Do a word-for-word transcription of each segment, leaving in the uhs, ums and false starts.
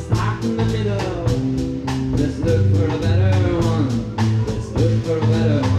stuck in the middle. Let's look for a better one. Let's look for a better one.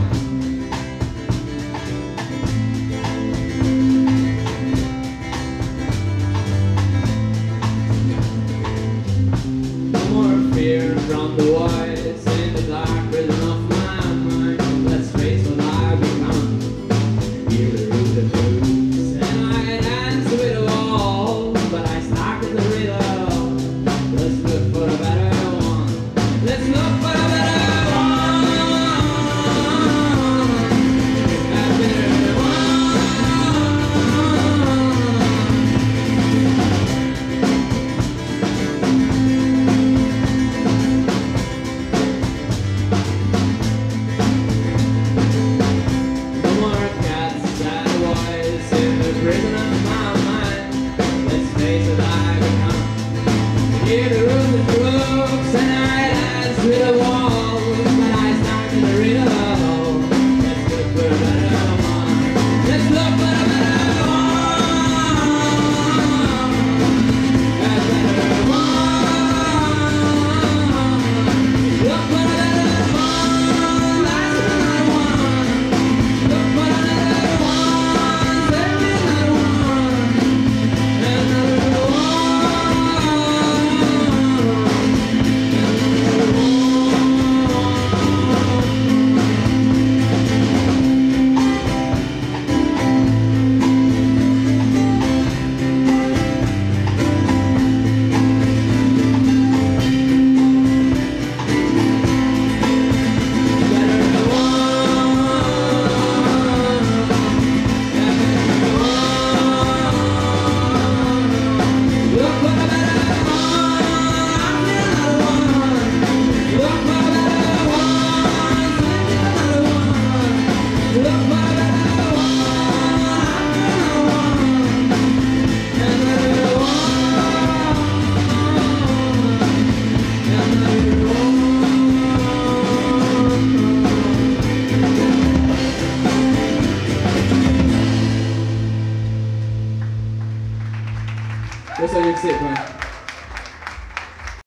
No more fear from the voice in the dark rhythm of my mind. Let's face what I've become. Hear the root of blues, and I dance with the wall, but I stuck in the riddle. Let's look for a better one. Let's look for a better one. A better one. No more cats and boys in the prison of my mind. Let's face what I become. Hear the roof that crooks, and I dance with the wall.